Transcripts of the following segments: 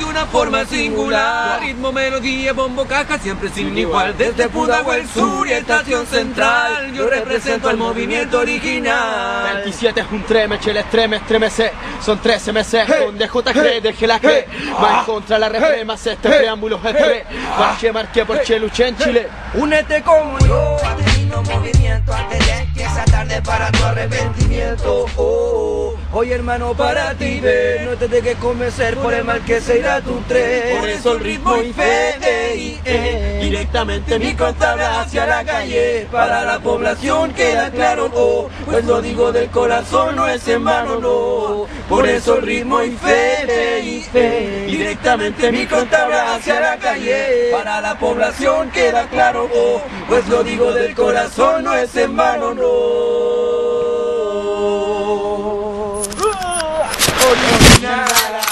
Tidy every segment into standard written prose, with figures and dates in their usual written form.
una forma singular. Ritmo, melodía, bombo, caja, siempre sin igual. Desde Pudahuel Sur y Estación Central, yo represento al movimiento original. 27 es un tremeche, el estremece. Son 13 meses con DJG, deje la que va en contra la reformas, este preámbulo es pre. Marché por Che, luché en Chile. Únete como yo a este lindo movimiento antes de que sea tarde para tu arrepentimiento. Hoy hermano para ti ve, no te dejes convencer por el mal que se irá tu tren. Por eso el ritmo y fe, directamente mi contabla hacia la calle. Para la población queda claro, pues lo digo del corazón, no es en vano, no. Por eso el ritmo y fe, directamente mi contabla hacia la calle. Para la población queda claro, pues lo digo del corazón, no es en vano, no. Original.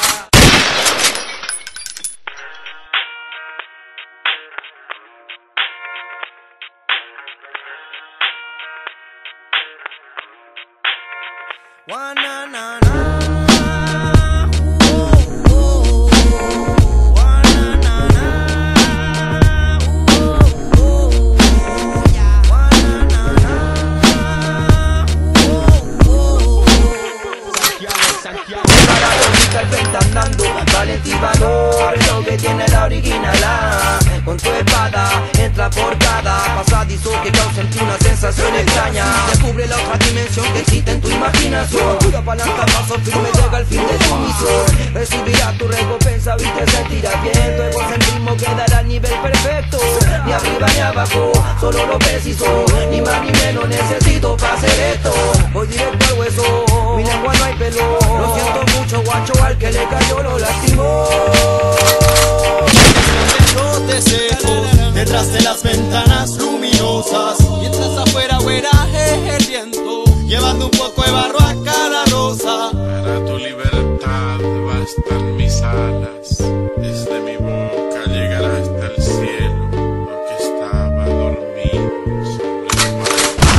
Andando, valentía y valor es lo que tiene la original. Con tu espada entra por cada pasadizo que causa en ti una sensación extraña. Descubre la otra dimensión que existe en tu imaginación. Una palanca paso firme llega al fin de tu misión. Recibirás tu recompensa y te sentirás bien. Tu egocentrismo quedará al nivel perfecto. Ni arriba ni abajo, solo lo preciso. Ni más ni menos necesito para hacer esto. Voy directo al hueso, mi lengua no hay pelo. Lo siento mucho guacho, al que le cayó lo lastimó. Brotes secos detrás de las ventanas luminosas, mientras afuera hueraje el viento, llevando un poco de barro a cada rosa. Para tu libertad bastan mis alas, desde mi boca llegará hasta el cielo lo que estaba dormido sobre el mar.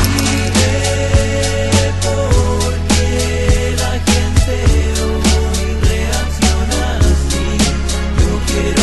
Vive porque la gente hoy reacciona así. Yo quiero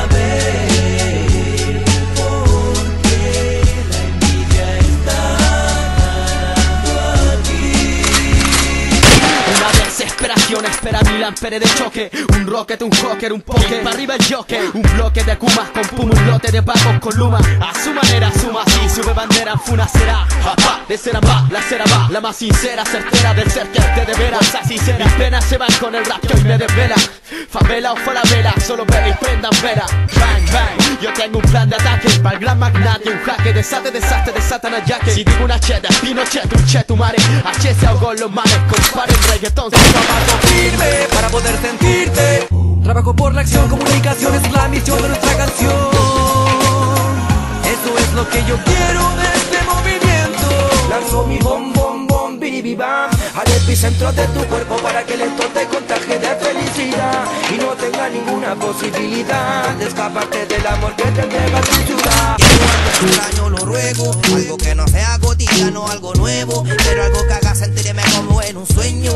saber por qué la envidia está ganando aquí. Una desesperación espera mil amperes de choque. Un rocket, un joker, un poker, para arriba el jockey. Un bloque de kumas con pum, un lote de pagos con luma. A su manera suma así, sube bandera en funa será. Papá, de cera va, la cera va, la más sincera, certera del ser que te de veras. Así será, mis penas se van con el rap que hoy me desvela. Favela o falabela, solo bebe y prendan vera. Bang, bang, yo tengo un plan de ataque. Para el gran magnate, un jaque, desate, desastre, desatan a yaque. Si digo una cheda, Pinochet, un che tu madre. H se ahogó los manes, comparen reggaetón. Trabajo firme para poder sentirte. Trabajo por la acción, comunicación es la misión de nuestra canción. Eso es lo que yo quiero de este movimiento. Lanzo mi bom bom bom, biribibam, al epicentro de tu cuerpo para que el esto te contagie de felicidad y no tenga ninguna posibilidad de escaparte del amor que te entrega tu ciudad. Extraño lo ruego, algo que no sea cotidiano, algo nuevo, pero algo que haga sentirme como en un sueño.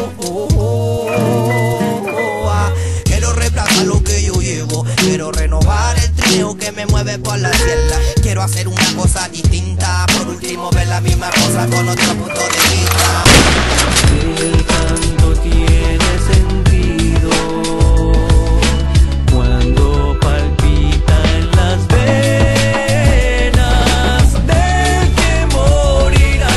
Quiero reemplazar lo que yo llevo, quiero renovar el trineo que me mueve por la sierra. Quiero hacer una cosa distinta, por último ver la misma cosa con otro punto de vista. El canto tiene sentido cuando palpita en las venas del que morirá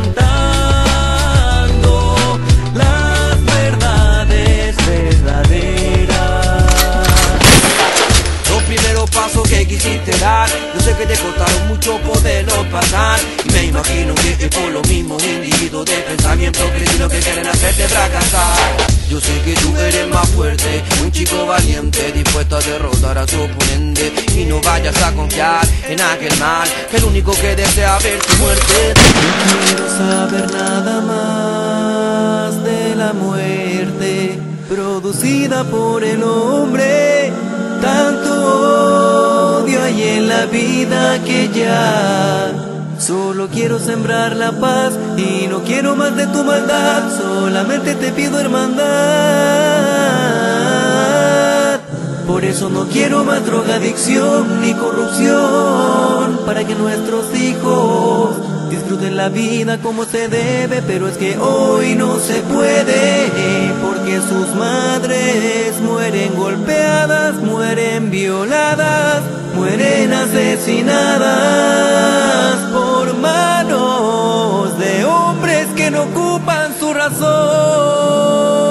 cantando las verdades verdaderas. Los primeros pasos que quisiste dar, yo sé que te costaron mucho poderlos pasar, y me imagino que es por los mismos individuos de pensamiento crítico que quieren hacerte fracasar. Yo sé que tú eres más fuerte, un chico valiente, dispuesto a derrotar a su oponente. Y no vayas a confiar en aquel mal, que el único que desea ver tu muerte. No quiero saber nada más de la muerte producida por el hombre. Tanto odio hay en la vida que ya solo quiero sembrar la paz y no quiero más de tu maldad. Solamente te pido hermandad. eso no quiero más drogadicción ni corrupción, para que nuestros hijos disfruten la vida como se debe. Pero es que hoy no se puede, porque sus madres mueren golpeadas, mueren violadas, mueren asesinadas por manos de hombres que no ocupan su razón.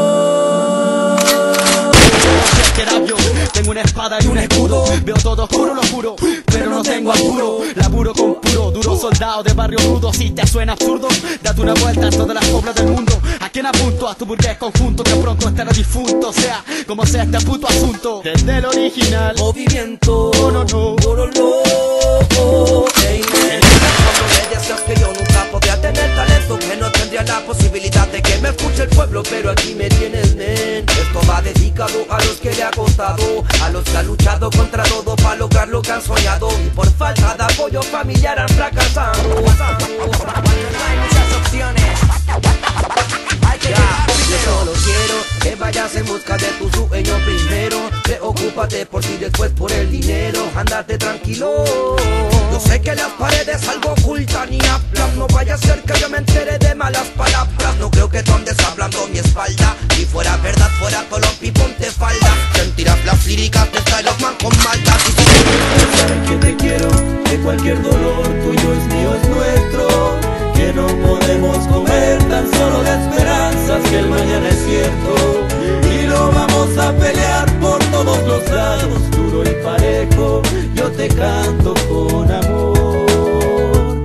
Tengo una espada y un escudo, veo todo oscuro, lo juro, pero no tengo apuro. Laburo con puro, duro soldado de barrio rudo. Si te suena absurdo, date una vuelta en todas las obras del mundo. ¿A quién apunto? A tu burgués conjunto que pronto estará difunto. Sea como sea este puto asunto, desde el original movimiento, no. Que yo nunca podría tener talento, que no tendría la posibilidad de que me escuche el pueblo, pero aquí me tienes, nen. Esto va dedicado a los que le ha costado, a los que han luchado contra todo para lograr lo que han soñado, y por falta de apoyo familiar han fracasado. No hay muchas opciones. Yo solo quiero que vayas en busca de tu sueño primero. Preocúpate por ti, después por el dinero. Andate tranquilo. Yo sé que las paredes algo ocultan y hablan. No vaya a ser que yo me entere de malas palabras. No creo que tú andes hablando mi espalda. Si fuera verdad, fuera color y ponte falda. Sentirás las líricas de Style of Man con maldad. Sabes que te quiero, que cualquier dolor tuyo es mío, es nuestro. Que no podemos comer tan solo de esperanzas, que el mañana es cierto. Y lo vamos a pelear por todos los lados, duro y parejo. Yo te canto con amor,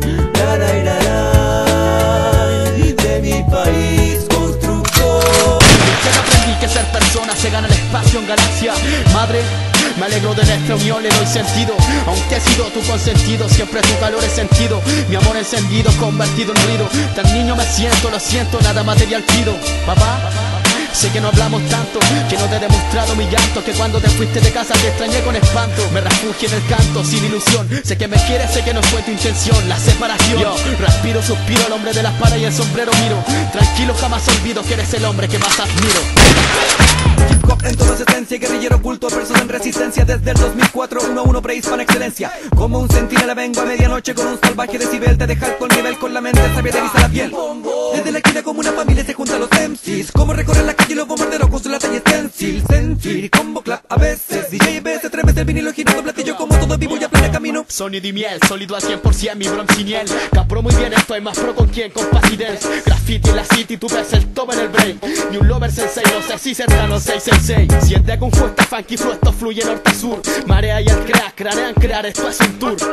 de mi país constructor. Ya aprendí que ser persona se gana el espacio en galaxia. Madre, me alegro de nuestra unión, le doy sentido. Aunque he sido tu consentido, siempre tu calor he sentido. Mi amor encendido, convertido en ruido. Tan niño me siento, lo siento, nada material pido. Papá, sé que no hablamos tanto, que no te he demostrado mi llanto, que cuando te fuiste de casa te extrañé con espanto. Me refugié en el canto, sin ilusión. Sé que me quieres, sé que no fue tu intención la separación. Yo respiro, suspiro, el hombre de la espada y el sombrero miro. Tranquilo, jamás olvido que eres el hombre que más admiro. Hip hop en toda su esencia, guerrillero oculto, persona en resistencia. Desde el 2004, 1-1 prehispana excelencia. Como un centinela vengo a medianoche con un salvaje decibel. Te deja con nivel, con la mente sabia te eriza la piel. Desde la esquina como una familia se juntan los MCs. Como recorrer la calle los bombarderos con su lata y stencil. Sentir, combo clap a veces. DJ veces, 3 veces el vinilo girando platillo como todo vivo ya plena camino. Sonido y miel, sólido al 100%, mi bron sin hiel. Capro muy bien, estoy más pro con quien, con paz y dance. Graffiti en la city, tú ves el top en el break. Ni un lover sensei, no sé si cercano 666. Siente con fuerza funky flow, esto fluye norte a sur. Marea y el crack, cranean crear, esto es un tour.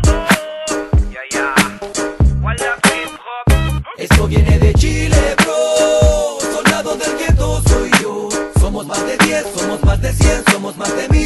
Esto viene de Chile, bro. Soldados del gueto soy yo. Somos más de 10, somos más de 100, somos más de 1000.